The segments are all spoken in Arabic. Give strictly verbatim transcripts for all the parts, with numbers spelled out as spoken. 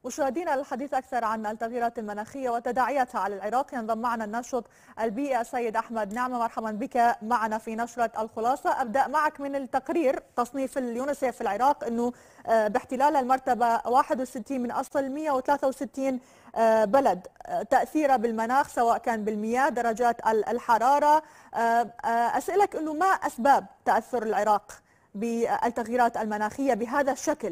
مشاهدينا للحديث أكثر عن التغييرات المناخية وتداعياتها على العراق ينضم معنا الناشط البيئي السيد أحمد نعمة. مرحبا بك معنا في نشرة الخلاصة. أبدأ معك من التقرير. تصنيف اليونيسيف في العراق أنه باحتلال المرتبة واحد وستين من أصل مئة وثلاثة وستين بلد، تأثيره بالمناخ سواء كان بالمياه، درجات الحرارة. أسألك أنه ما أسباب تأثر العراق بالتغييرات المناخية بهذا الشكل؟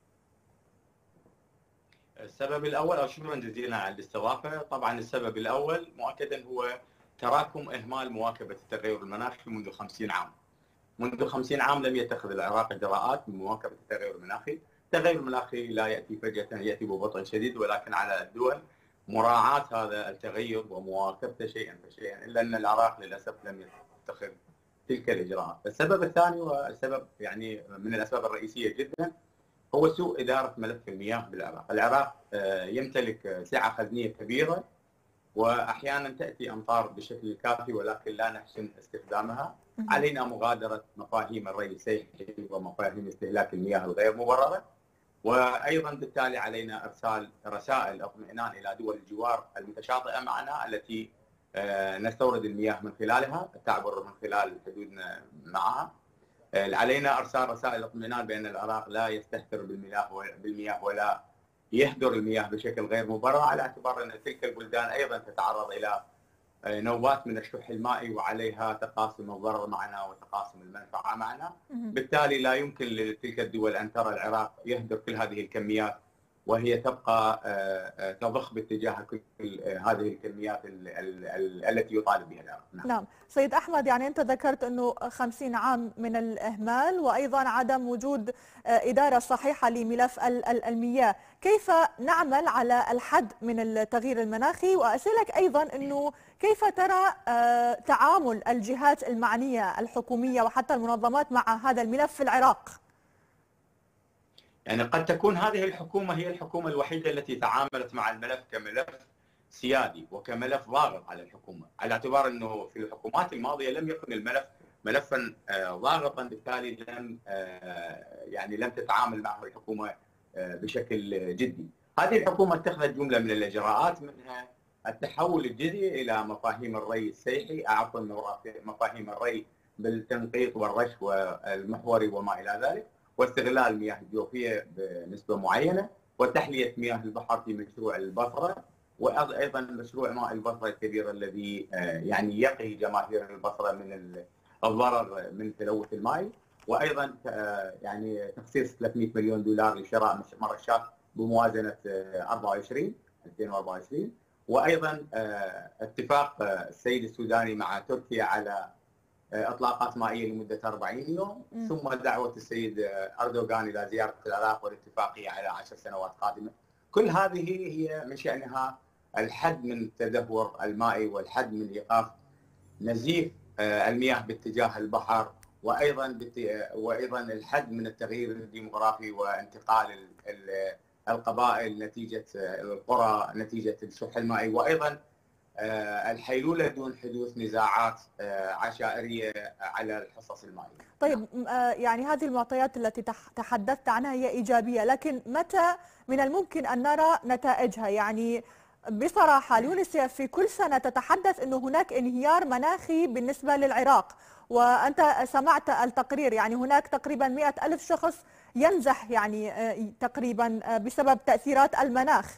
السبب الاول، او شكرا جزيلا على الاستضافه. طبعا السبب الاول مؤكدا هو تراكم اهمال مواكبه التغير المناخي منذ خمسين عام. منذ خمسين عام لم يتخذ العراق اجراءات لمواكبه التغير المناخي. التغير المناخي لا ياتي فجاه، ياتي ببطء شديد، ولكن على الدول مراعاه هذا التغير ومواكبته شيئا فشيئا، الا ان العراق للاسف لم يتخذ تلك الاجراءات. السبب الثاني والسبب يعني من الاسباب الرئيسيه جدا هو سوء إدارة ملف المياه بالعراق. العراق يمتلك سعة خزنية كبيرة، وأحيانا تأتي أمطار بشكل كافي ولكن لا نحسن استخدامها. علينا مغادرة مفاهيم الري السيحي ومفاهيم استهلاك المياه الغير مبررة، وأيضا بالتالي علينا إرسال رسائل اطمئنان إلى دول الجوار المتشاطئة معنا التي نستورد المياه من خلالها، تعبر من خلال حدودنا معها. علينا ارسال رسائل اطمئنان بان العراق لا يستهتر بالمياه بالمياه ولا يهدر المياه بشكل غير مبرر، على اعتبار ان تلك البلدان ايضا تتعرض الى نوبات من الشح المائي وعليها تقاسم الضرر معنا وتقاسم المنفعه معنا. بالتالي لا يمكن لتلك الدول ان ترى العراق يهدر كل هذه الكميات وهي تبقى تضخ باتجاه كل هذه الكميات التي يطالب بها العراق. نعم. نعم سيد أحمد، يعني أنت ذكرت أنه خمسين عام من الإهمال وأيضا عدم وجود إدارة صحيحة لملف المياه. كيف نعمل على الحد من التغيير المناخي؟ وأسألك أيضا أنه كيف ترى تعامل الجهات المعنية الحكومية وحتى المنظمات مع هذا الملف في العراق؟ يعني قد تكون هذه الحكومة هي الحكومة الوحيدة التي تعاملت مع الملف كملف سيادي وكملف ضاغط على الحكومة، على اعتبار أنه في الحكومات الماضية لم يكن الملف ملفا ضاغطا، بالتالي لم يعني لم تتعامل معه الحكومة بشكل جدي. هذه الحكومة اتخذت جملة من الإجراءات، منها التحول الجزئي إلى مفاهيم الري السيحي، عفوا مفاهيم الري بالتنقيط والرش والمحوري وما إلى ذلك، واستغلال المياه الجوفيه بنسبه معينه، وتحليه مياه البحر في مشروع البصره، وايضا مشروع ماء البصره الكبير الذي يعني يقي جماهير البصره من الضرر من تلوث الماء، وايضا يعني تخصيص ثلاثمئة مليون دولار لشراء مرشات بموازنه أربعة وعشرين ألفين وأربعة وعشرين، وايضا اتفاق السيد السوداني مع تركيا على اطلاقات مائيه لمده أربعين يوم، م. ثم دعوه السيد اردوغان الى زياره العراق والاتفاقيه على عشر سنوات قادمه. كل هذه هي من شانها الحد من التدهور المائي والحد من ايقاف نزيف المياه باتجاه البحر، وايضا وايضا الحد من التغيير الديموغرافي وانتقال القبائل نتيجه القرى نتيجه الشح المائي، وايضا الحيلولة دون حدوث نزاعات عشائرية على الحصص المائية. طيب يعني هذه المعطيات التي تحدثت عنها هي إيجابية، لكن متى من الممكن أن نرى نتائجها؟ يعني بصراحة اليونيسيف في كل سنة تتحدث أنه هناك انهيار مناخي بالنسبة للعراق، وأنت سمعت التقرير، يعني هناك تقريبا مئة ألف شخص ينزح يعني تقريبا بسبب تأثيرات المناخ.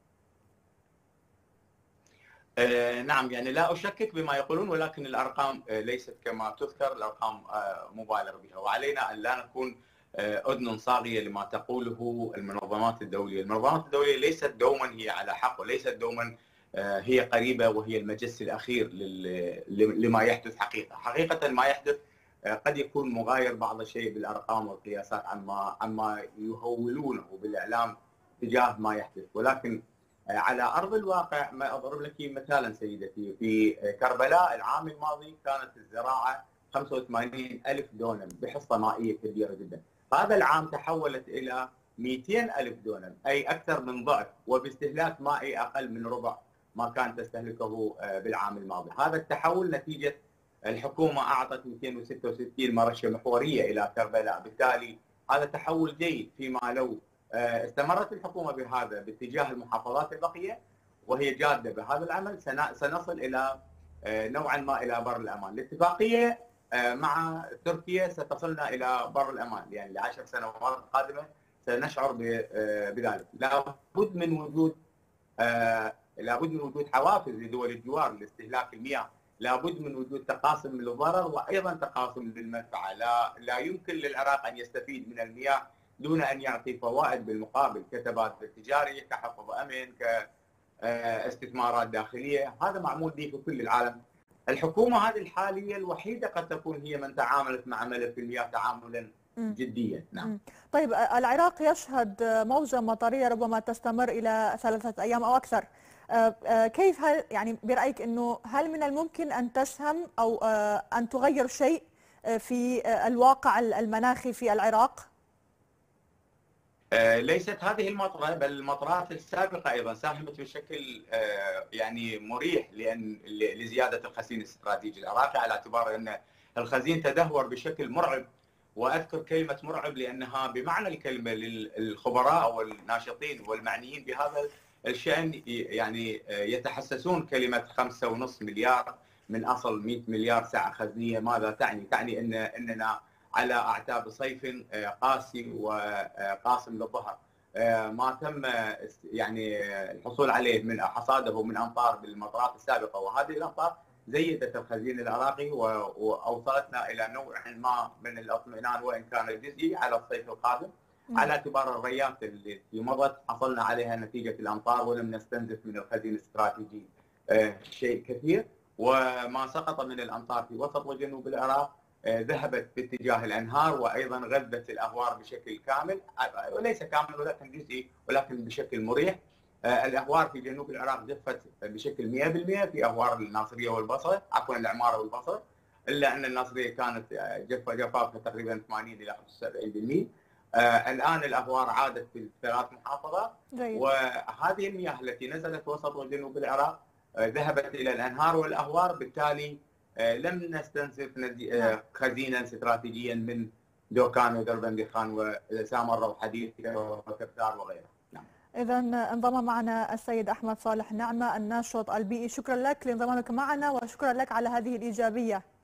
آه نعم، يعني لا أشكك بما يقولون، ولكن الأرقام آه ليست كما تذكر، الأرقام آه مبالغ بها، وعلينا أن لا نكون آه أذن صاغية لما تقوله المنظمات الدولية. المنظمات الدولية ليست دوما هي على حق، وليست دوما آه هي قريبة وهي المجس الأخير لما يحدث حقيقة. حقيقة ما يحدث آه قد يكون مغاير بعض الشيء بالأرقام والقياسات عما عما يهولونه بالإعلام تجاه ما يحدث، ولكن على ارض الواقع ما اضرب لك مثالا سيدتي. في كربلاء العام الماضي كانت الزراعه خمسة وثمانين ألف دونم بحصه مائيه كبيره جدا، هذا العام تحولت الى مئتين ألف دونم، اي اكثر من ضعف، وباستهلاك مائي اقل من ربع ما كانت تستهلكه بالعام الماضي. هذا التحول نتيجه الحكومه اعطت مئتين وستة وستين مرشه محوريه الى كربلاء، بالتالي هذا تحول جيد، فيما لو استمرت الحكومه بهذا باتجاه المحافظات البقيه وهي جاده بهذا العمل، سنصل الى نوعا ما الى بر الامان. الاتفاقيه مع تركيا ستصلنا الى بر الامان، يعني لعشر سنوات قادمه سنشعر بذلك. لابد من وجود لابد من وجود حوافز لدول الجوار لاستهلاك المياه، لابد من وجود تقاسم للضرر وايضا تقاسم للمنفعه. لا لا يمكن للعراق ان يستفيد من المياه دون ان يعطي فوائد بالمقابل، كتبادل تجاري، كحفظ امن، كاستثمارات داخليه. هذا معمول به في كل العالم. الحكومه هذه الحاليه الوحيده قد تكون هي من تعاملت مع ملف المياه تعاملا جديا. نعم. طيب العراق يشهد موجة مطرية ربما تستمر إلى ثلاثة أيام أو أكثر. كيف هل يعني برأيك أنه هل من الممكن أن تسهم أو أن تغير شيء في الواقع المناخي في العراق؟ ليست هذه المطرة بل المطرات السابقة أيضا ساهمت بشكل يعني مريح لأن لزيادة الخزين الاستراتيجي العراقي، على اعتبار أن الخزين تدهور بشكل مرعب. واذكر كلمه مرعب لانها بمعنى الكلمه للخبراء والناشطين والمعنيين بهذا الشان، يعني يتحسسون كلمه خمسة ونصف مليار من اصل مئة مليار سعه خزنيه. ماذا تعني؟ تعني ان اننا على اعتاب صيف قاسي وقاسم للظهر. ما تم يعني الحصول عليه من حصاده من امطار بالمطرات السابقه، وهذه الامطار زيدت الخزين العراقي واوصلتنا الى نوع ما من الاطمئنان وان كان جزئي على الصيف القادم، على اعتبار الريات اللي مضت حصلنا عليها نتيجه الامطار ولم نستنزف من الخزين الاستراتيجي شيء كثير. وما سقط من الامطار في وسط وجنوب العراق ذهبت باتجاه الانهار وايضا غذت الاهوار بشكل كامل، وليس كامل ولكن جزئي ولكن بشكل مريح. الاهوار في جنوب العراق جفت بشكل مئة بالمئة في اهوار الناصريه والبصره، عفوا العماره والبصره، الا ان الناصريه كانت جف جفافها تقريبا ثمانين الى خمسة وسبعين بالمئة. آه الان الاهوار عادت في ثلاث محافظات، وهذه المياه التي نزلت وسط وجنوب العراق آه ذهبت الى الانهار والاهوار، بالتالي آه لم نستنزف آه خزينا استراتيجيا من دوكان ودربندخان وسامره وحديثه وكبثار وغيرها. نعم. إذا انضم معنا السيد أحمد صالح نعمة الناشط البيئي. شكرا لك لانضمامك معنا وشكرا لك على هذه الإيجابية.